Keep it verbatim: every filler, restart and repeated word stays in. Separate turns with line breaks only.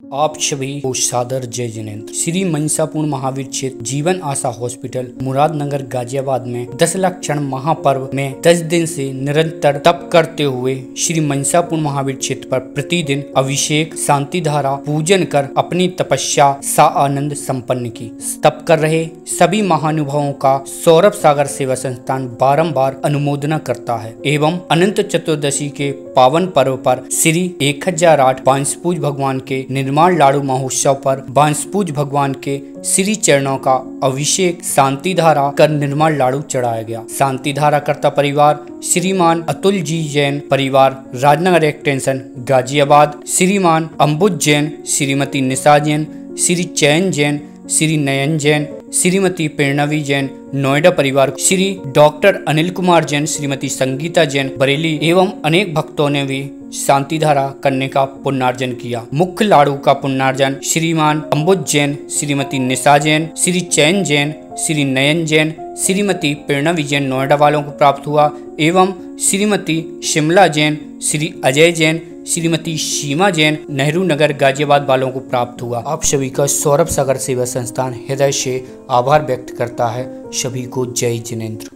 आप सभी को सादर जय जिनेंद्र। श्री महिषापुर महावीर क्षेत्र जीवन आशा हॉस्पिटल मुरादनगर गाजियाबाद में दस लक्षण महापर्व में दस दिन से निरंतर तप करते हुए श्री महिषापुर महावीर क्षेत्र पर प्रतिदिन अभिषेक शांति धारा पूजन कर अपनी तपस्या सा आनंद संपन्न की। तप कर रहे सभी महानुभावों का सौरभ सागर सेवा संस्थान बारंबार अनुमोदना करता है एवं अनंत चतुर्दशी के पावन पर्व पर श्री एक हजार आठ बांसपूज भगवान के निर्माण लाड़ू महोत्सव पर बांसपूज भगवान के श्री चरणों का अभिषेक शांति धारा कर निर्माण लाड़ू चढ़ाया गया। शांति धारा करता परिवार श्रीमान अतुल जी जैन, परिवार राजनगर एक्सटेंशन गाजियाबाद, श्रीमान अंबुज जैन, श्रीमती निशा जैन, श्री चैन जैन, श्री नयन जैन, श्रीमती प्रेरणवी जैन नोएडा, परिवार श्री डॉक्टर अनिल कुमार जैन, श्रीमती संगीता जैन बरेली एवं अनेक भक्तों ने भी शांति धारा करने का पुण्यार्जन किया। मुख्य लाड़ू का पुण्यार्जन श्रीमान अंबुज जैन, श्रीमती निशा जैन, श्री चैन जैन, श्री नयन जैन, श्रीमती प्रेरणवी जैन नोएडा वालों को प्राप्त हुआ एवं श्रीमती शिमला जैन, श्री अजय जैन, श्रीमती सीमा जैन नेहरू नगर गाजियाबाद वालों को प्राप्त हुआ। आप सभी का सौरभ सागर सेवा संस्थान हृदय से आभार व्यक्त करता है। सभी को जय जिनेंद्र।